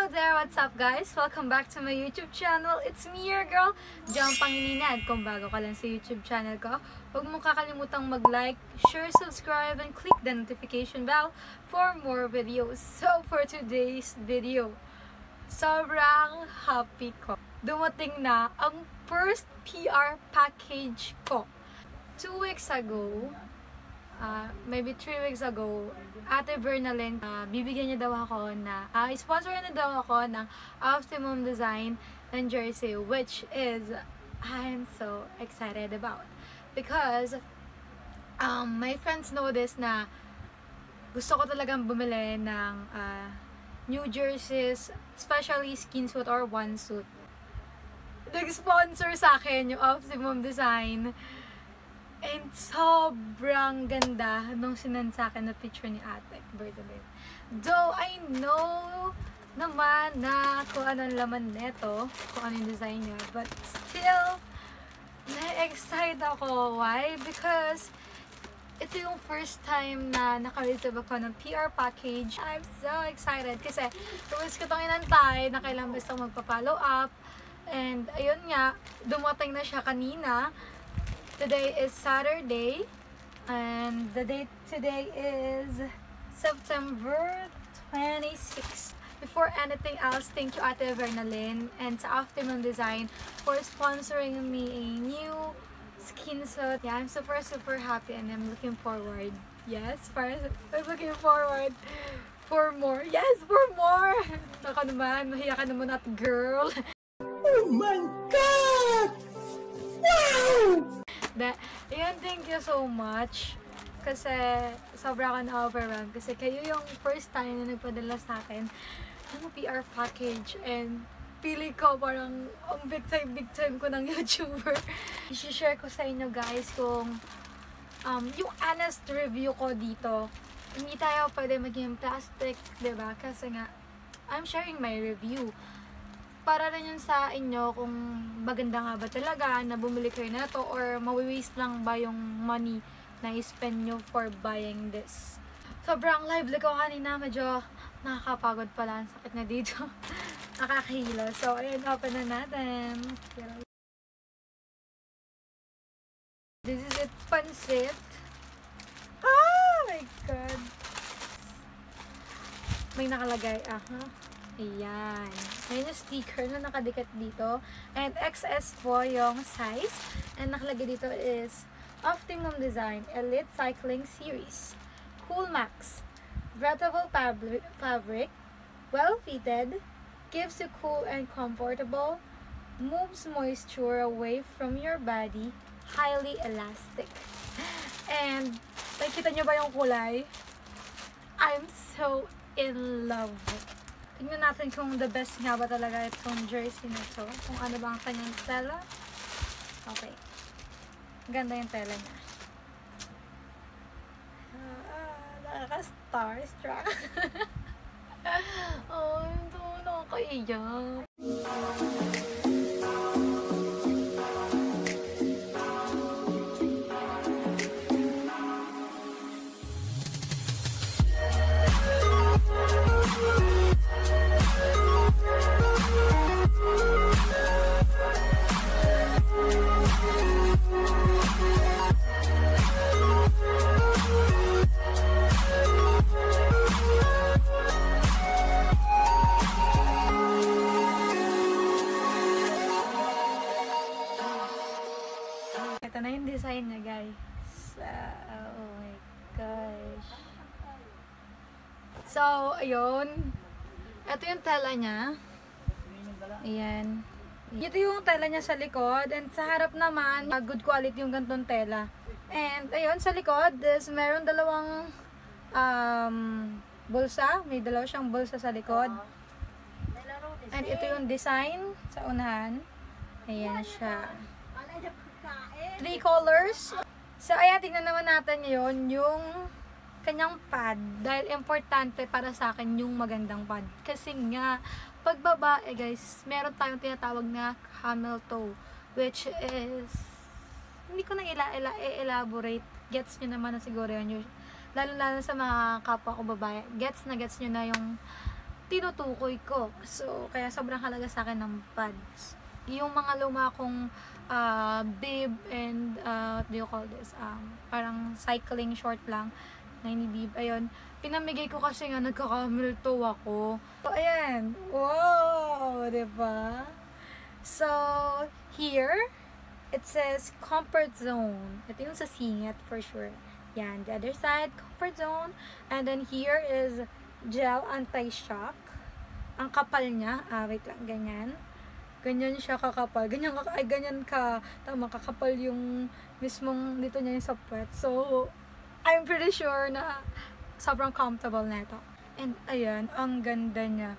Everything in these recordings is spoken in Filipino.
there! What's up guys? Welcome back to my YouTube channel. It's me, your girl, Pangilinan. Kung bago ka lang sa YouTube channel ko, huwag mong kakalimutang mag-like, share, subscribe, and click the notification bell for more videos. So for today's video, sobrang happy ko. Dumating na ang first PR package ko. 2 weeks ago, maybe 3 weeks ago, Ate Bernalyn, bibigyan niya daw ako na, sponsor na daw ako ng Optimum design ng jersey, which is, I'm so excited about. Because, my friends know this na gusto ko talagang bumili ng new jerseys, especially Skinsuit or One-Suit. Nag-sponsor sa akin yung Optimum design. And sobrang ganda nung sinend sa akin na picture ni Ate Bernalyn. Though I know naman na kung anong laman neto, kung anong design niya, but still, na-excite ako. Why? Because ito yung first time na naka-receive ako ng PR package. I'm so excited kasi tuwis ko itong inantay na kailang gusto magpa-follow up. And ayun nga, dumating na siya kanina. Today is Saturday, and the date today is September 26. Before anything else, thank you Ate Bernalyn and sa Optimum Design for sponsoring me a new Skinsuit. Yeah, I'm super happy and I'm looking forward. Yes, I'm looking forward for more. Yes, for more! Naka naman, mahiya ka naman at girl. Oh my God! Wow! Yun, thank you so much. Kasi sobra ako na-overwhelmed. Kasi kayo yung first time na nagpadala sa akin ng PR package. And pili ko parang ang big time ko ng YouTuber. I-share ko sa inyo guys kung yung honest review ko dito. Hindi tayo pwede maging plastic, diba? Kasi nga, I'm sharing my review. Para rin yun sa inyo kung maganda nga ba talaga na bumili kayo na to or mawi-waste lang ba yung money na i-spend nyo for buying this. Sobrang lively ko kanina, medyo nakakapagod pala, ang sakit na dito. Nakakahilo. So, ayun, open na natin. This is it, pansit. Oh my God! May nakalagay, ayan. May yung sticker na nakadikit dito. And XS po yung size. And nakalagay dito is Optimum Design Elite Cycling Series. Cool Max. Breathable fabric. Well fitted. Gives you cool and comfortable. Moves moisture away from your body. Highly elastic. And nakikita nyo ba yung kulay? I'm so in love. Tingnan natin kung the best nga ba talaga itong jersey na to. Kung ano ba ang kanyang tela. Okay. Ganda yung tela niya. Nakaka-starstruck. Oh, ito. Nakakaiyak. Ito na yung design niya, guys. Oh my gosh. So, ayun. Ito yung tela niya. Ayan. Ito yung tela niya sa likod. And sa harap naman, good quality yung gantong tela. And, ayun, sa likod, meron dalawang bulsa. May dalawa siyang bulsa sa likod. And ito yung design sa unahan. Ayan siya. 3 colors. So, ayan, tingnan naman natin ngayon yung kanyang pad. Dahil importante para sa akin yung magandang pad. Kasi nga, pag babae guys, meron tayong tinatawag na camel toe. Which is, hindi ko na elaborate. Gets nyo naman na siguro yun. Lalo sa mga kapwa ko babae. Gets nyo na yung tinutukoy ko. So, kaya sobrang halaga sa akin ng pads. Yung mga luma kong bib and what do you call this? Parang cycling short lang na bib. Ayun. Pinamigay ko kasi nga nagka-camel toe ako. So, ayan. Wow! Diba? So, here, it says comfort zone. Ito yung sa singit for sure. Yan. The other side, comfort zone. And then here is gel anti-shock. Ang kapal niya. Wait lang. Ganyan. Ganyan siya kakapal. Ganyan ka. Tama, kakapal yung mismong dito niya yung sa puwet. So, I'm pretty sure na sobrang comfortable na ito. And, ayan, ang ganda niya.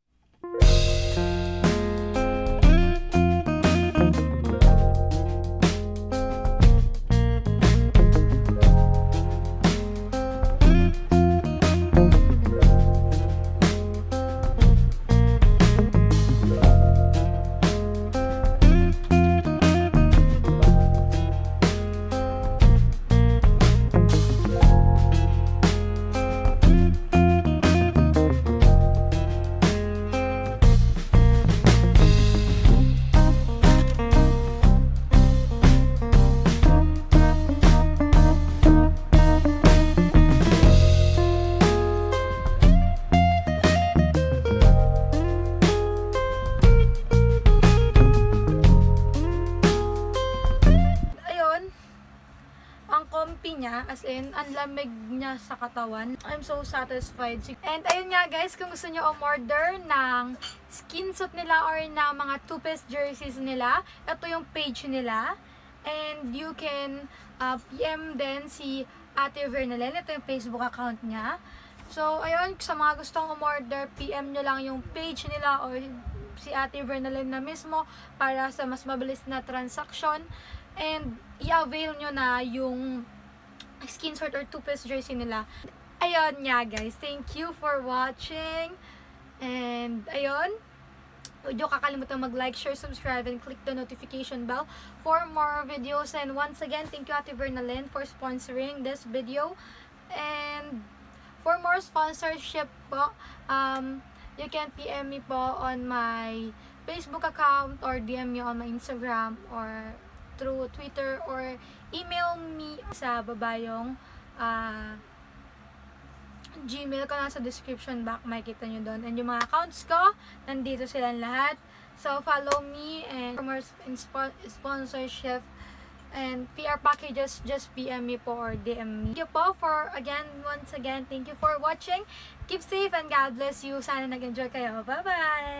Niya, as in, ang lamig niya sa katawan. I'm so satisfied. And ayun nga guys, kung gusto nyo umorder ng Skinsuit nila or na mga two-piece jerseys nila, ito yung page nila. And you can PM din si Ate Vernalen. Ito yung Facebook account niya. So, ayun, sa mga gustong umorder, PM nyo lang yung page nila or si Ate Vernalen na mismo para sa mas mabilis na transaction. And i-avail nyo na yung Skinsuit or two-piece jersey nila. Ayun nga guys, thank you for watching. And ayun, huwag nyo kakalimutan mag-like, share, subscribe, and click the notification bell for more videos. And once again, thank you Ate Vernalen for sponsoring this video. And for more sponsorship po, you can PM me po on my Facebook account or DM me on my Instagram or through Twitter or email me sa baba yung Gmail ko, nasa description box, makikita nyo doon. And yung mga accounts ko, nandito silang lahat. So, follow me and for more sponsorship and PR packages, just PM me po or DM me. Thank you po for, once again, thank you for watching. Keep safe and God bless you. Sana nag-enjoy kayo. Bye-bye!